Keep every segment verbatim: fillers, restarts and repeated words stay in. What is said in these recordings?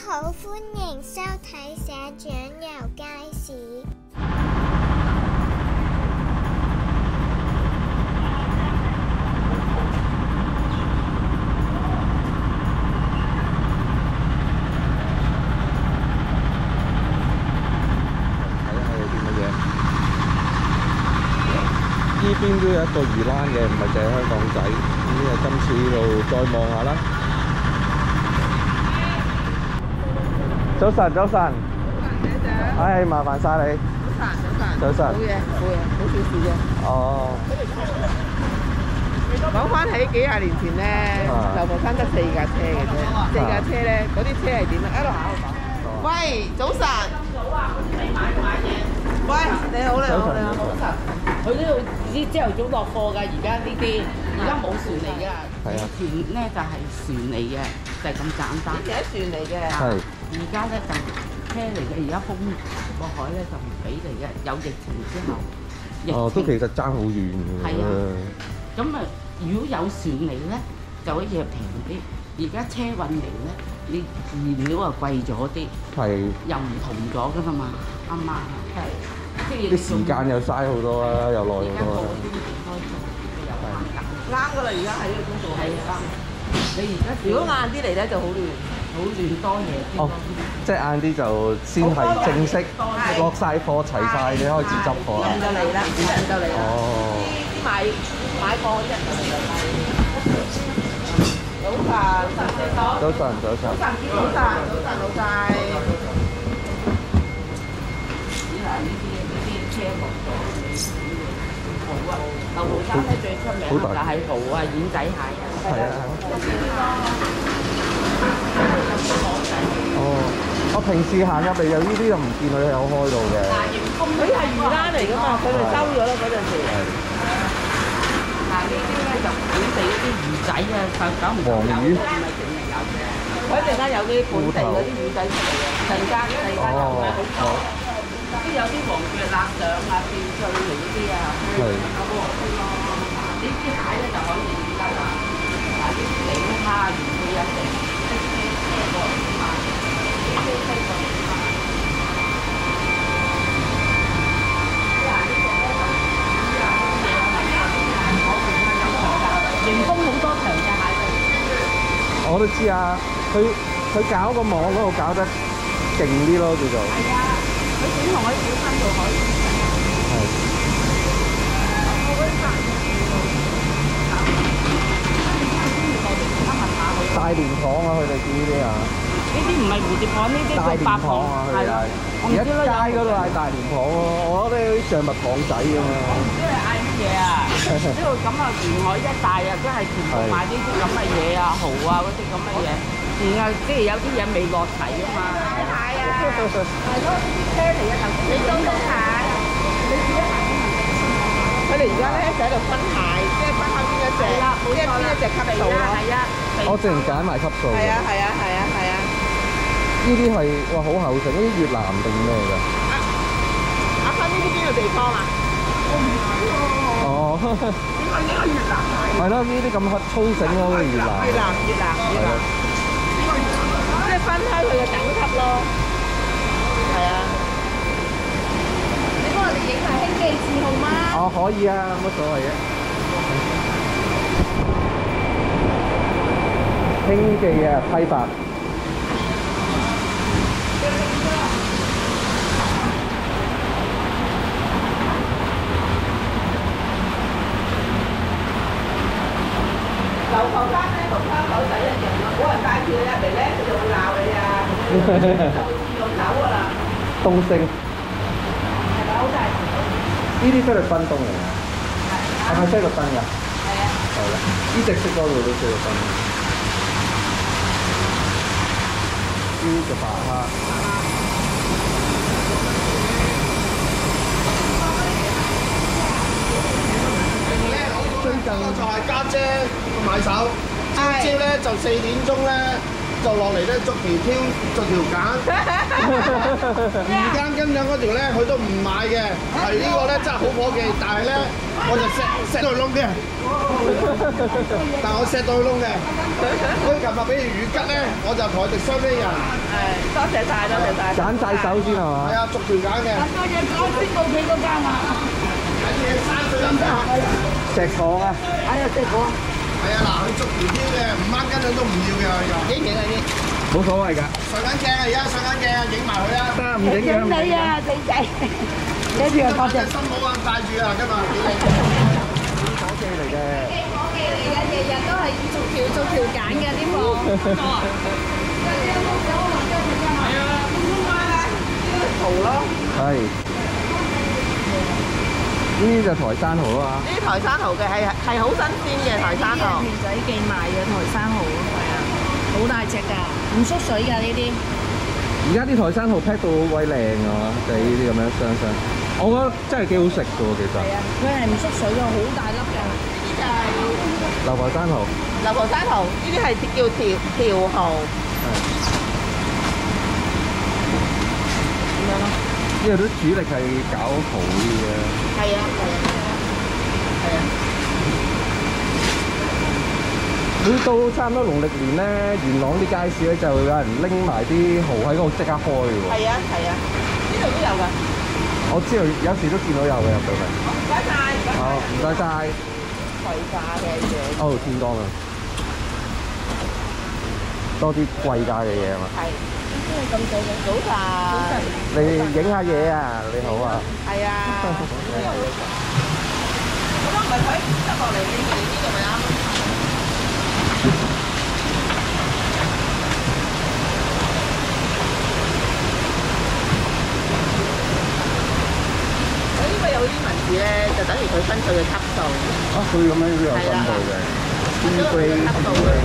好，歡迎收睇社長遊街市。 呢邊都有一個魚欄嘅，唔係淨係香港仔。咁呢個今次呢度再望下啦。早晨，早晨。唉，麻煩晒你。早晨，早晨。早晨。 冇嘢，冇嘢，好小事啫。 哦。 講翻起幾廿年前咧，流浮山得四架車嘅啫。四架車咧，嗰啲車係點啊？一路行一路講。喂，早晨。早啊，你買唔買嘢？喂，你好，你好，你好，早晨。佢呢度啲朝頭早落貨㗎，而家呢啲而家冇船嚟㗎，船咧就係船嚟嘅，就係咁簡單。以前係船嚟嘅，係。而家咧就車嚟嘅，而家封個海咧就唔俾嚟嘅，有疫情之後。 哦，都其實爭好遠㗎。 係啊。咁啊，如果有船嚟咧，就可以平啲。而家車運嚟咧，你燃料啊貴咗啲，係又唔同咗㗎啦嘛，啱唔啱啊？係。 啲時間又嘥好多啦，又耐好多啦。 啱㗎啦，而家喺呢個公道係啱。你而家如果晏啲嚟咧就好亂，好亂多嘢。 哦，即係晏啲就先係正式落晒貨齊晒，你開始執貨啦。 就嚟啦，人就嚟啦。 哦。 啲買買貨嗰啲人就嚟啦。早晨， 早晨，早晨。 早晨，早晨，早晨，老細。車落咗，蠔啊！流浮山咧最出名就係蠔啊、丸仔蟹啊。係啊。 哦，我平時行入嚟有呢啲就唔見佢有開到嘅。 佢係魚欄嚟㗎嘛，佢咪收咗咯嗰陣時。嗱呢啲咧就本地嗰啲魚仔啊，就九唔九有，唔係成日有嘅。佢陣間有啲本地嗰啲魚仔出嚟嘅，陣間陣間就唔係好多。都有啲黃腳臘上啊、吊醉嚟嗰啲啊，係有個黃咯。呢啲蟹咧就可以得啦。嗱，啲鯉蝦、魚佢一定一車車過嚟賣，一車車過嚟賣。嗱，呢隻咧就魚啊，好嘢啊！迎風好多長嘅蟹嘅。 我都知啊，佢佢搞個網嗰度搞得勁啲咯，叫做。係啊。佢點同佢小心做海鮮係。我嗰啲客人大連蚌啊，佢哋叫呢啲啊。 呢啲唔係蝴蝶蚌，呢啲叫白蚌啊，佢哋係。而家街嗰度嗌大連蚌喎，我覺得啲象拔蚌仔咁啊。我唔知你嗌乜嘢啊？呢度咁啊，沿海一帶啊，即係全部賣呢啲咁嘅嘢啊，蠔啊嗰啲咁嘅嘢。然後即係有啲嘢未落齊啊嘛。蟹啊！係咯，車嚟嘅頭先。你都有蟹，你自己行先行。佢哋而家咧就喺度分蟹，即係分下邊一隻，即係邊一隻級數咯。係啊， 我淨係揀埋級數。 係啊，係啊，係啊，係啊。 呢啲係哇好厚實，呢啲越南定咩㗎？ 阿阿芬呢啲邊個地方啊？我唔知喎。哦。應該應該越南係。 係咯，呢啲咁黑粗繩咯，越南。 越南，越南，越南。即係分開佢嘅等級咯。係啊。你幫我哋影下興記字號嗎？ 哦，可以啊，冇乜所謂嘅。興記啊，批發。 流浮山咧同香港仔一樣咯，冇人帶住你入嚟咧，佢就會鬧你啊，就會自動走㗎啦。 東星。 係咪好大？ 呢啲菲律賓東嚟㗎。係。係咪菲律賓㗎？係啊。係啦，呢隻色嗰度都菲律賓。呢隻白蝦。最近就係家姐買手，朝朝咧就四點鐘咧就就落嚟咧，逐條挑，逐條揀。二間斤兩嗰條咧，佢都唔買嘅。係呢個咧真係好伙計，但係咧我就錫錫到佢窿嘅。但我錫到佢窿嘅。所以琴日俾條魚吉咧，我就同佢哋雙飛人。 係，多謝晒，多謝晒。 揀晒手先係嘛？ 係啊，逐條揀嘅。 多謝講先到幾嗰間啊？ 緊嘢三歲得唔得？ 石廠啊！ 哎呀，石廠。 係啊，嗱，佢逐條挑嘅，五蚊斤兩都唔要嘅，又影影啊啲。 冇所謂㗎。 上緊鏡啊，而家上緊鏡啊，影埋佢啊。 得唔影嘅？ 你啊，仔仔。呢條多謝。 新帽啊，戴住啊，今日幾靚。 火機嚟嘅。 火機嚟嘅，日日都係逐條逐條揀嘅啲貨。 圖咯。 係。呢啲就台山蠔啊嘛。 呢啲台山蠔嘅係係好新鮮嘅台山蠔。 田仔寄賣嘅台山蠔，係啊，好大隻㗎，唔縮水㗎呢啲。 而家啲台山蠔 pack 到好鬼靚啊嘛，就係呢啲咁樣雙雙。我覺得真係幾好食㗎喎，其實。 係啊，佢係唔縮水㗎，好大粒㗎。 呢啲就係流浮山蠔。 流浮山蠔，呢啲係叫條條蠔。 係。 咁樣咯。 因為都主力係搞蠔啲嘅。 係啊，係啊，係啊。 每到差唔多農曆年咧，元朗啲街市咧就有人拎埋啲蠔喺嗰度即刻開嘅喎。 係啊，係啊，呢度都有㗎。 我知道有時都見到有嘅入到嚟。 唔該晒，唔該晒。 好，唔該晒。 貴價嘅嘢。 哦，天光啊！多啲貴價嘅嘢啊嘛。 係。咁早嘅。早晨。早晨。 你影下嘢啊！你好啊。 係啊。咁都唔係佢執落嚟，你哋呢度咪啱？佢呢個有啲文字咧，就等於佢分佢嘅級數。 啊，佢咁樣都有分到嘅。 分咗佢嘅級數嘅。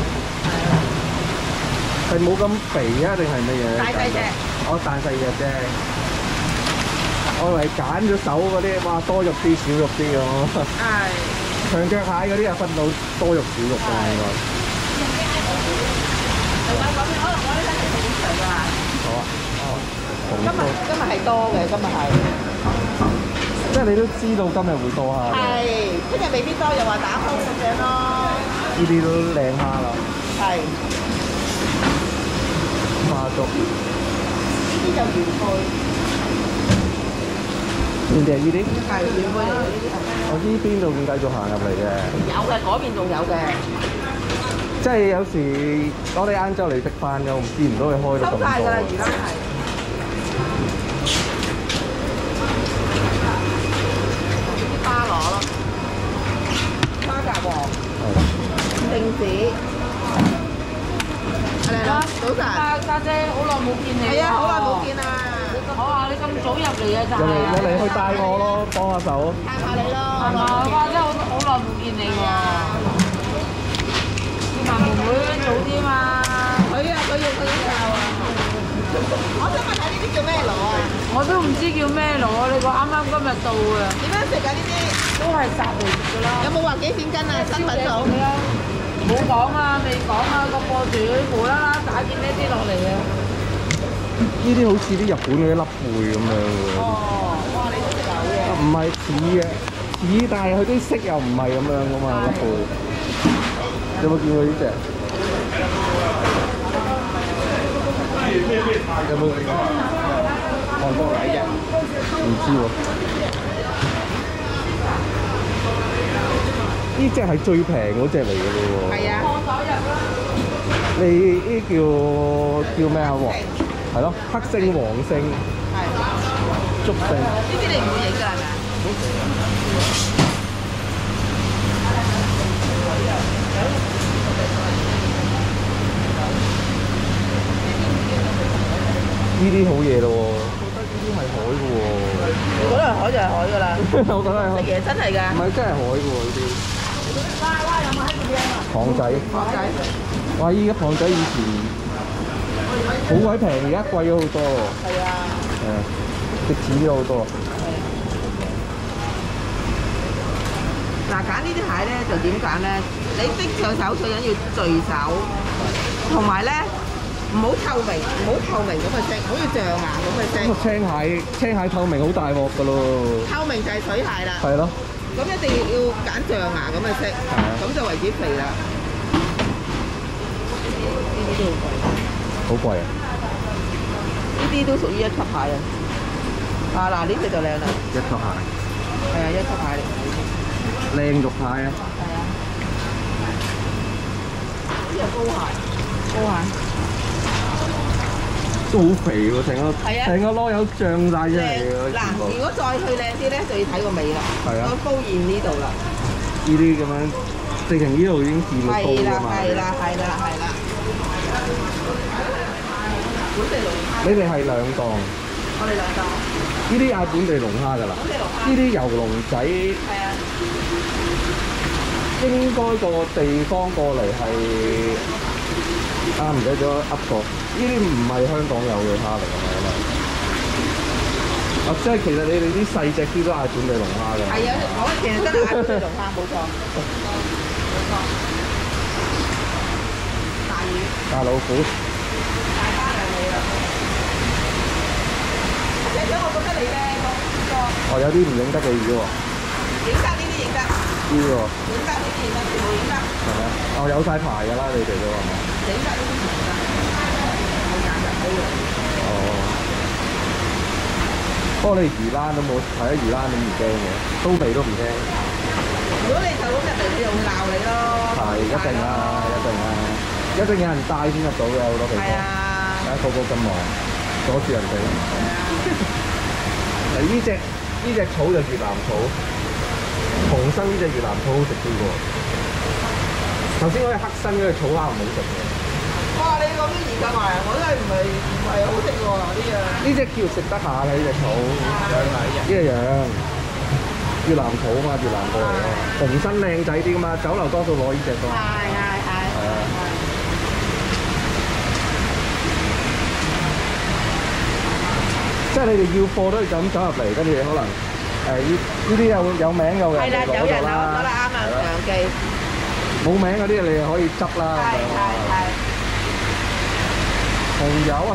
係冇咁肥啊，定係乜嘢？ 大細隻。 哦，大細隻啫。我以為揀咗手嗰啲，哇，多肉啲、少肉啲咁。 係。 長腳蟹嗰啲又分到多肉少肉㗎應該。 同埋咁，可能我呢間係好長㗎。 好啊。哦。 今日今日係多嘅，今日係。 即係你都知道今日會多蝦。 係，聽日未必多，又話打風咁樣咯。 呢啲都靚蝦啦。 係。 花竹。 呢啲就元貝。 邊啲係呢啲？ 係元貝嚟嘅呢啲係。 我呢邊度繼續行入嚟嘅。 有嘅，嗰邊仲有嘅。 即係有時我哋晏晝嚟食飯又唔見唔到佢開到咁多。 收曬㗎啦，而家係。啲巴螺咯，花甲王。定子。嚟啦，早晨。 家家姐好耐冇見你。 係啊，好耐冇見啦。 我話你咁早入嚟啊，就入嚟係。 入嚟去帶我咯，幫下手。 帶下你咯。 係嘛？哇！真係好好耐冇見你喎。要問妹妹早啲嘛？ 佢啊，佢要佢要教啊。我想問下呢啲叫咩螺啊？ 我都唔知叫咩螺，你個啱啱今日到啊。 點樣食㗎呢啲？ 都係雜嚟食㗎啦。 有冇話幾錢斤啊？新品種。 冇講啊，未講啊，個貨主無啦啦打件呢啲落嚟啊！ 呢啲好似啲日本嗰啲粒貝咁樣嘅。 哦，哇！你都食有嘅。 唔係似嘅，似但係佢啲色又唔係咁樣噶嘛，粒貝。有冇見過呢隻？有冇見過？韓國嚟嘅？唔知喎。呢隻係最平嗰隻嚟嘅咯喎。 係啊。 你呢叫叫咩啊？黃係咯，黑星、黃星、 係。 竹星。 呢啲你唔會影㗎係咪啊？ 呢啲好嘢咯喎，我覺得呢啲係海嘅喎。 如果係海就係海㗎啦。 我覺得係海。 食嘢真係㗎。 唔係真係海嘅喎呢啲。 哇哇！有冇喺度邊啊？ 蚌仔。 蚌仔。 哇！依家蚌仔以前好鬼平，而家貴咗好多喎。 係啊。 係啊，值錢咗好多。 嗱，揀呢啲蟹咧就點揀咧？你識上手最緊要聚手，同埋咧唔好透明，唔好透明咁嘅色，好似象牙咁嘅色。 個青蟹青蟹透明好大鑊㗎咯。 透明就係水蟹啦。 係咯。 咁一定要揀象牙咁嘅色，咁就為之肥啦。呢啲都好貴。 好貴啊！ 呢啲都屬於一級蟹啊！啊嗱，呢隻就靚啦。 一級蟹。 係啊，一級蟹嚟。 靚肉蟹啊！ 係啊。呢個高蟹，高蟹。 都好肥喎，成個成個籮柚脹晒出嚟喎。 嗱，如果再去靚啲咧，就要睇個尾啦。 係啊。 個煲現呢度啦。 呢啲咁樣，直情呢度已經見到煲㗎嘛。 係啦，係啦，係啦，本地龍蝦。 你哋係兩檔。 我哋兩檔。 呢啲嗌本地龍蝦㗎啦。 本地龍蝦。 呢啲油龍仔。 係啊。 應該個地方過嚟係啱唔記得咗噏過。呢啲唔係香港有嘅蝦嚟㗎嘛？啊，即係其實你哋啲細隻啲都係本地龍蝦嘅。 係啊，我其實真係嗌本地龍蝦，冇錯。冇錯。大魚。 大老虎。 大蝦兩尾啦。隻咗我覺得你咧個哦，有啲唔影得嘅魚喎。 影得呢啲影得。 呢個。 影得呢啲影得，全部影得。 係咪？哦，有晒牌㗎啦，你哋都係嘛？ 影得呢啲全部得。 哦，不過你魚欄都冇睇咗魚欄都唔驚嘅，刀味都唔驚。 如果你就咁入嚟，佢就會鬧你咯。 係一定啊，一定啊，一定有人帶先入到嘅好多地方。 係啊。 睇下個個咁忙，阻住人哋。嗱呢隻呢隻草就越南草，紅身呢隻越南草好食啲喎。頭先嗰隻黑身嗰隻草蝦唔好食嘅。 哇！你咁樣研究埋，我真係唔係唔係好識喎呢樣。 呢隻叫食得下嘅呢隻草，養啊呢隻。呢隻養越南草啊嘛，越南過嚟啊，紅身靚仔啲噶嘛，酒樓多數攞呢隻多。 係係係。係啊。 即係你哋要貨都係咁走入嚟，跟住可能誒呢呢啲有有名有人係啦，有人攞攞得啱啊，良記。 冇名嗰啲你可以執啦。 係係係。 紅油啊！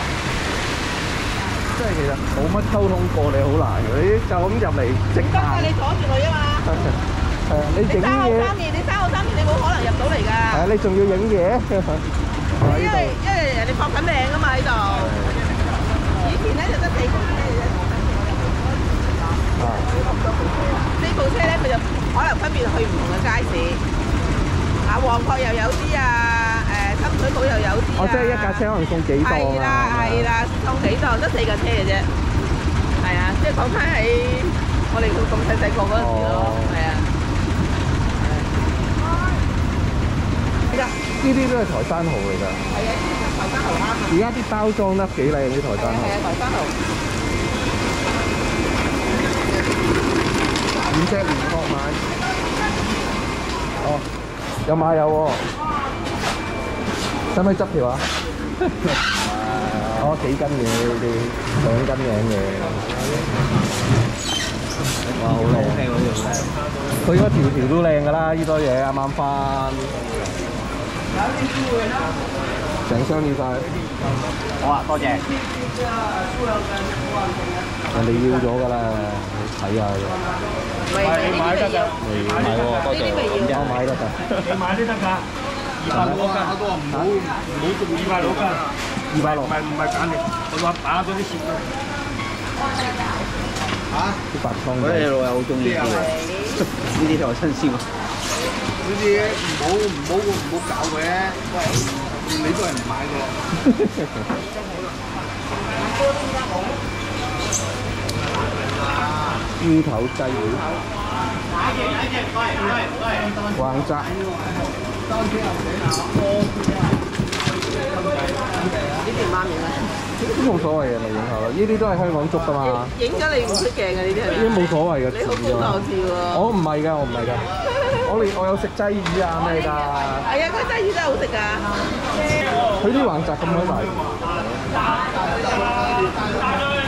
即係其實冇乜溝通過你好難嘅，你就咁入嚟即得啊！你阻住佢啊嘛。 係啊，你整生好嘢。 三面，你生好三面，你冇可能入到嚟㗎。 係啊，你仲要影嘢。 因為因為人哋放緊靚㗎嘛喺度。以前咧就得四部車嘅啫。 啊。 呢部車咧佢就可能分別去唔同嘅街市。啊，旺角又有啲啊，誒深水埗又有啲啊。 哦，即係一架車可能送幾檔啊？ 係啦係啦，送幾檔得四架車嘅啫。係啊，即係講翻喺我哋咁細細個嗰陣時咯，係啊。 呢啲都係台山蠔嚟㗎。 係啊，呢啲台山蠔啱啊。 而家啲包裝得幾靚啲台山蠔。 係啊，台山蠔。 五隻連殼買。哦，有買有喎。使唔使執條啊？哦，幾斤嘅呢啲，兩斤嘅嘢。哇，好靚！佢嗰條條都靚㗎啦，呢堆嘢啱啱翻。成箱要晒。 好啊，多謝。 人哋要咗㗎啦，你睇下啫。 未未買得㗎。 未買喎，多謝。我買得㗎。 你買都得㗎。二百六一斤。我話唔好唔好做二百六斤。 二百六。 唔係唔係揀嚟，我話打咗啲蝕啦。嚇？ 啲白湯。 嗰啲老友好中意啲喎，呢啲就係新鮮。呢啲唔好唔好唔好搞佢咧，你都係唔買㗎咯。 豬頭雞魚，橫澤， 呢條媽咪咧， 都冇所謂嘅，咪影下咯。呢啲都係香港捉㗎嘛。 影咗你唔出鏡嘅呢啲係咪？ 呢啲冇所謂嘅。 你好高檔次喎。 我唔係㗎，我唔係㗎。我連我有食雞魚啊咩㗎。 係啊，嗰雞魚真係好食㗎。 佢啲橫澤咁鬼大。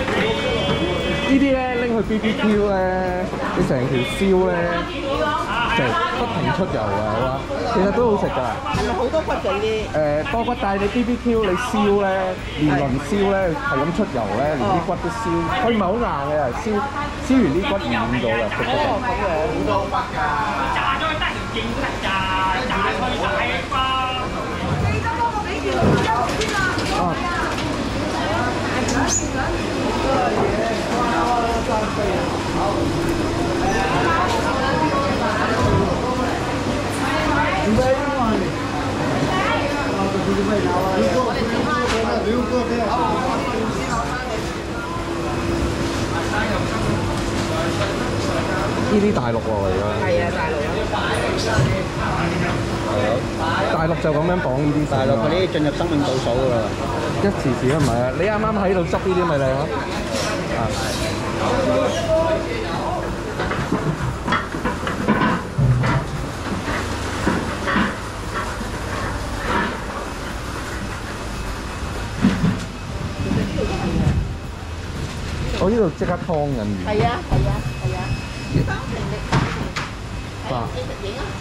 呢啲咧拎去 B B Q 咧，你成條燒咧， 就不停出油啊，係嘛？其實都好食㗎。 係咪好多骨㗎呢啲？ 誒多骨，但係你 B B Q 你燒咧，連輪燒咧係咁出油咧，連啲骨都燒。佢唔係好硬嘅，燒燒完啲骨軟咗㗎，食得。 哦，咁樣好多骨㗎。 炸咗得條勁得㗎，炸佢大瓜。記得幫我俾件綠衣先啊！ 啊！呢啲大陸喎而家。 係啊，大陸啊。 大陸就咁樣綁呢啲。 大陸嗰啲進入生命倒數㗎啦。 一時時都唔係啊！你啱啱喺度執呢啲咪靚咯。啊！我呢度即刻劏緊魚。 係啊，係啊，係啊。你當平力當平。你食影啊！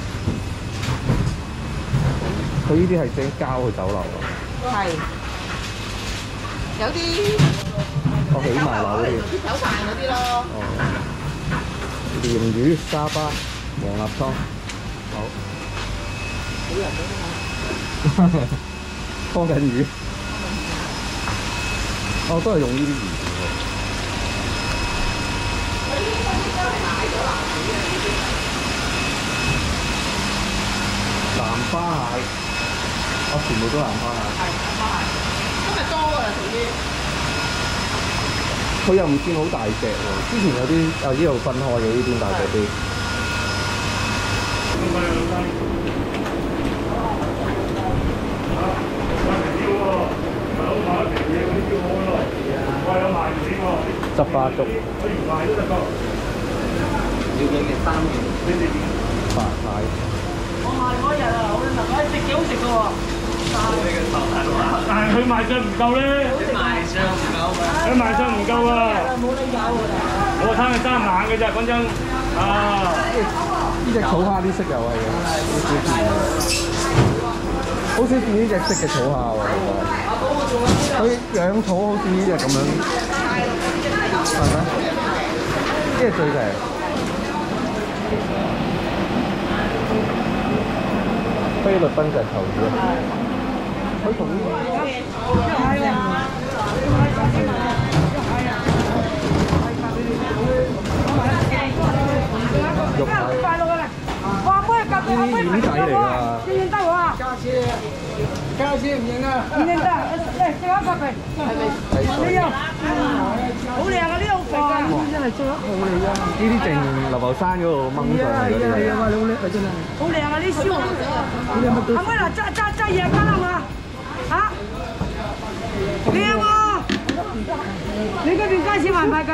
佢呢啲係整膠去酒樓啊。 係。有啲。 我起埋樓嗰啲。 啲手飯嗰啲咯。 哦。鯰魚、沙巴、黃立湯。好。劏緊魚。哦，都係用呢啲魚。南花蟹，我全部都南花蟹。 係南花蟹，今日多㗎啦，屬於。 佢又唔算好大隻喎，之前有啲啊呢度分開嘅，呢邊大隻啲。執花竹。 要嘢嘅三元。 白蟹。 我賣嗰日啊，我哋問食幾好食㗎喎。但係佢賣相唔夠咧。 賣相唔夠嘛？ 佢賣相唔夠啊！冇得有㗎。我睇佢生猛嘅啫，講真啊！ 呢隻草蝦啲色又係嘅，好少見呢隻色嘅草蝦喎。佢養草好似呢隻咁樣，係咩？呢隻最平。菲律賓隻球魚，佢同呢肉蟹， 快樂嘅，哇！每日夾呢啲丸仔嚟㗎。 認唔認得我啊？ 加錢，加錢唔認啊！ 唔認得，嚟食一個皮，你要好靚啊！呢度肥㗎，真係最好嚟㗎。 呢啲淨流浮山嗰度掹上嚟嗰啲嚟。 哇！你好叻啊，真係。好靚啊！呢燒，係咪嗱？揸揸揸嘢㗎啦嘛？嚇？靚喎！你嗰邊街市賣唔賣㗎？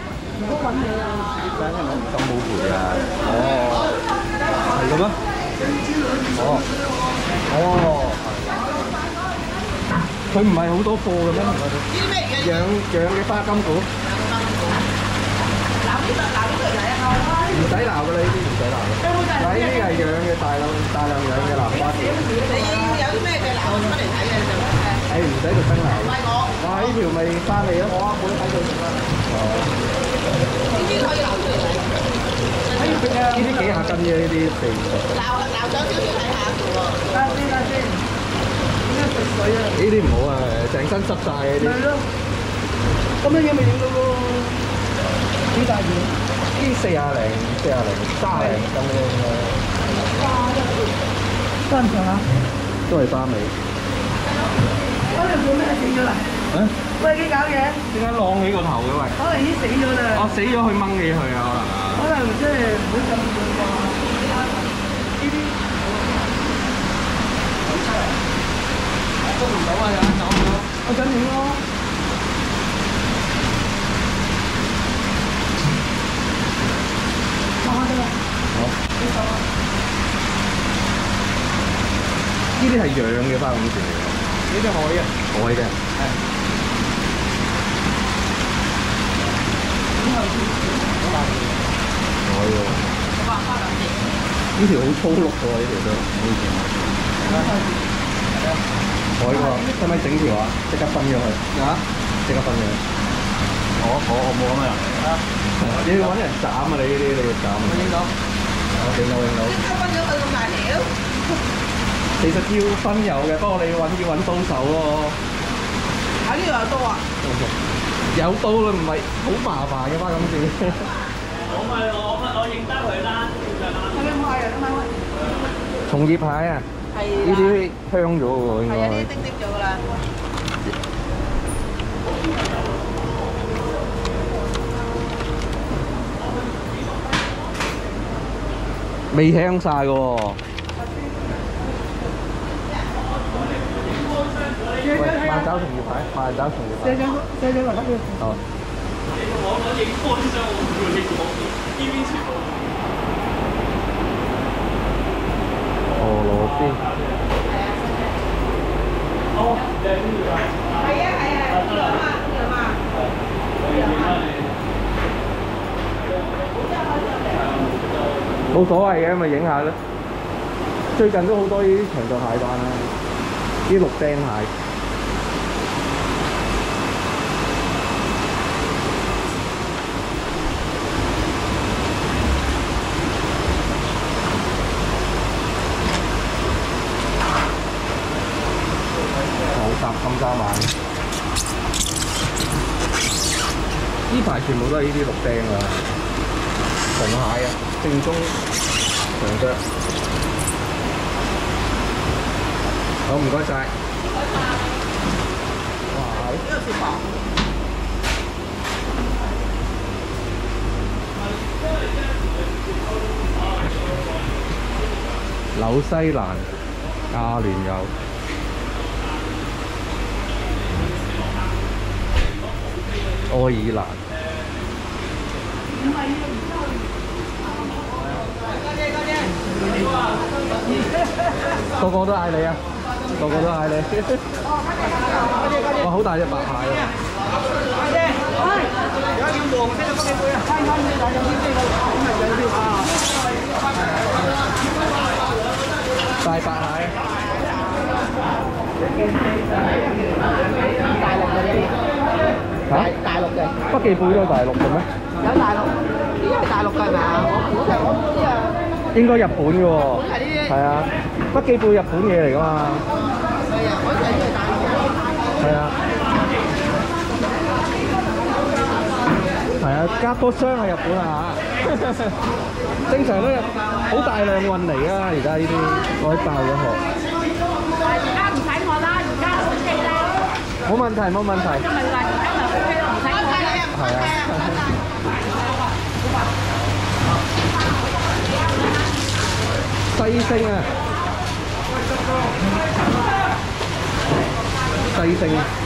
真係咁冇賠啊！哦，係嘅咩？哦，哦，佢唔係好多貨嘅咩？ 呢啲咩魚？ 養養嘅花金股。 鬧呢個鬧呢個嚟啊！ 唔使鬧㗎啦，呢啲唔使鬧嘅。嗱，呢啲係養嘅大量大量養嘅南瓜條。 你有啲咩嘅鬧出嚟睇嘅就誒。 誒唔使特登鬧。 唔係我。 哇！呢條咪翻嚟咯，我阿妹喺度食啦。哦。 呢啲可以鬧出嚟睇。 呢啲幾下斤嘅呢啲肥熟。 鬧鬧咗少少睇下嘅喎。 睇下先，睇下先。點解食水啊？ 呢啲唔好啊，成身濕晒嘅呢啲。 係咯。咁樣嘢咪影到咯。幾大件？ 呢四廿零、四廿零、三廿零咁樣嘅。 多唔多啊？ 都係巴尾。 嗰條做咩死咗啦？ 啊？ 喂，幾搞嘢？ 點解晾起個頭嘅喂？ 可能已經死咗啦。 哦，死咗去掹起佢啊，可能啊。 可能即係唔好咁樣啩。呢啲捉唔到啊！有得走唔到。 我想影咯。 呢啲係養嘅花孔船嚟嘅。 呢隻海嘅。 海嘅。 係。 海喎。 呢條好粗碌喎，呢條都唔好意思。我呢個使唔使整條啊？即刻分咗佢。啊？即刻分咗。我我我冇咁樣。啊！你要揾人斬啊！你呢啲你要斬。我影到。我影到影到。 即刻分咗佢咁大條。 其實要分有嘅，不過你要揾要揾刀手咯。 喺呢度有刀啊？ 有刀啦，唔係好麻煩嘅嘛，咁先。 我咪我咪我認得佢啦， 係咪冇人啊嘛？ 松葉蟹啊， 係呢啲香咗喎，應該。 係啊，呢啲叮叮咗㗎啦。 未香晒嘅喎。喂，慢走松葉蟹，慢走松葉蟹。 寫張寫張嚟得嘅。 好。 我我影開張，我唔會影我呢邊全部。 俄羅斯。 好，你係邊度啊？ 係啊係啊，呢度啊嘛，呢度啊嘛。 冇所謂嘅，咪影下咯。最近都好多呢啲長腳蟹檔啦，啲綠釘蟹。金沙晚，呢排全部都係呢啲綠釘啊，紅蟹啊，正宗長腳。好，唔該晒。哇！呢個雪房。紐西蘭亞聯酋。愛爾蘭，個個都嗌你啊！個個都嗌你。哇！好大隻白蟹啊！而家叫黃色嘅北極貝啊！係啱嘅，大隻啲啲個咁咪兩條啊！大白蟹。大陸嗰啲。嚇？大陸嘅北極貝都係大陸嘅咩？ 有大陸，呢啲係大陸嘅係咪啊？我估係我唔知啊。 應該日本嘅喎。 係呢啲。 係啊，北極貝日本嘢嚟㗎嘛。 係啊，我睇呢係大陸嘅。 係啊。係啊，加多箱喺日本啊！正常都好大量運嚟啊！而家呢啲我喺爆咗殼。 而家唔使我啦，而家 O K 啦。 冇問題，冇問題。 因為話而家就 O K 啦，唔使我啦。 係啊。西星啊！西星。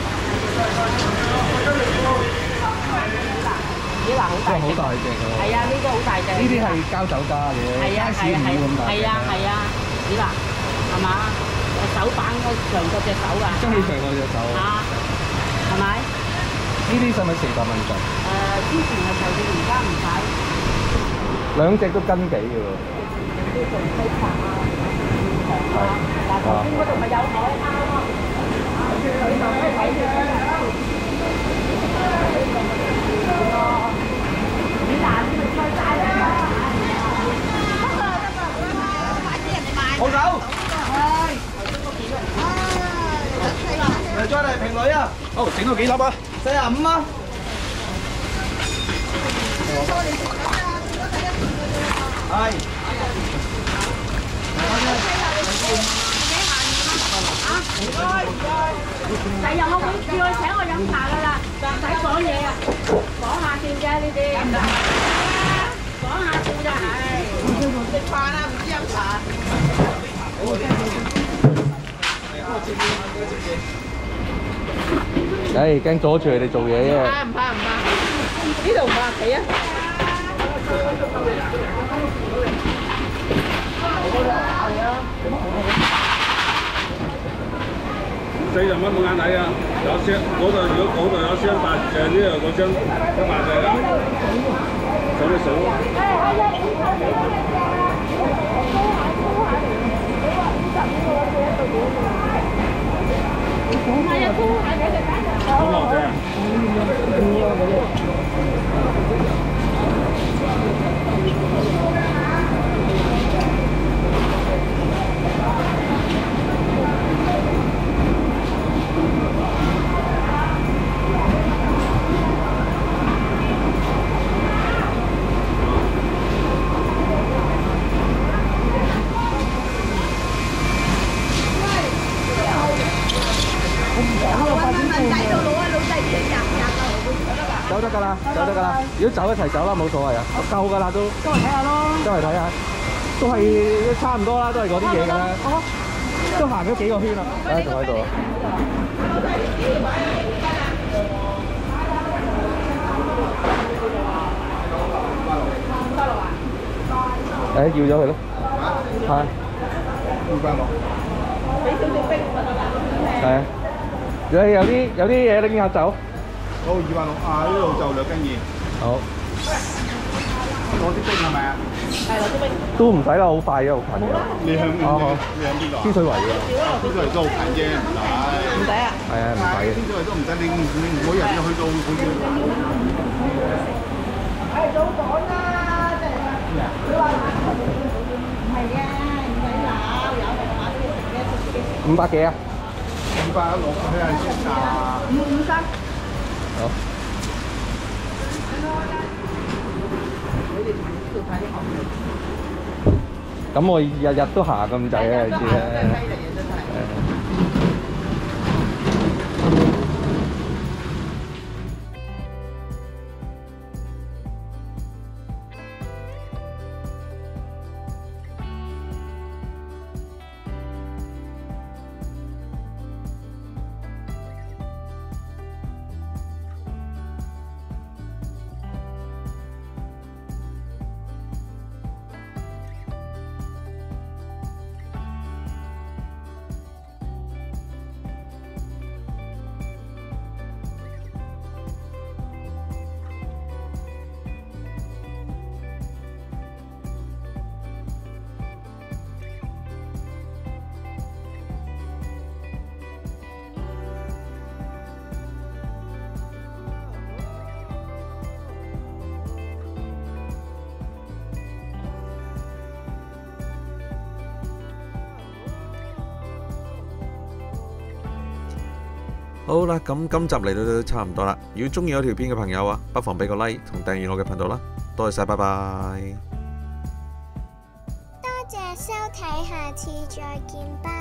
呢個好大隻。 好大隻㗎。 係啊，呢個好大隻。 呢啲係膠酒家嘅， 係啊係啊係係啊係啊，呢嗱係嘛？手板嗰長嗰隻手㗎。 中意長嗰隻手。 啊，係咪？ 呢啲使唔使四百蚊斤？ 誒，之前係就算而家唔使。 兩隻都斤幾嘅喎。 呢做西飯啊，係啊，嗱頭先嗰度咪有海蝦咯，佢就可以睇住佢啦。你嗱你咪吹晒啦！得啦得啦，快啲人哋買。 好手。係。嚟再嚟評女啊！好，整到幾粒啊？四十五啊！係。 第日我會叫佢請我飲茶㗎啦，唔使講嘢啊，講下笑啫呢啲，講下笑啫係。 食飯啊，唔知飲茶。 唉，驚阻住你哋做嘢啫。 唔怕唔怕唔怕，呢度唔怕企啊！ 四十蚊冇眼睇啊！有箱嗰度，如果嗰度有箱八誒呢度嗰箱一百隻啊！ 上去數啊！咁落啫。 走得㗎啦，走得㗎啦。如果走一齊走啦，冇所謂啊，夠㗎啦都。 周圍睇下咯。 周圍睇下，都係差唔多啦，都係嗰啲嘢㗎啦。都行咗幾個圈啦，誒仲喺度啊。誒要咗佢咯。係。要翻落。俾少少冰我得啦。係啊。你有啲有啲嘢拎下走。 好，二百六啊！呢度就兩斤二。 好。 攞啲冰係咪啊？ 係攞啲冰。 都唔使啦，好快嘅，好近嘅。 你向邊？ 好好。 你向邊度啊？ 天水圍嘅。 天水圍都好近啫，唔使。 唔使啊？ 係啊，唔使嘅。 天水圍都唔使，你你每人要去到好遠。 係早講啦，即係你話唔係嘅，唔使鬧，有就話自己食嘅，自己食。 五百幾啊？ 二百六，佢係先啊。 五五三。 好。咁我日日都行咁滯啊，你知啦。好啦，咁今集嚟到都差唔多啦。如果中意我條片嘅朋友啊，不妨俾個 like 同訂閱我嘅頻道啦。多謝晒，拜拜。 多謝收睇，下次再見，拜。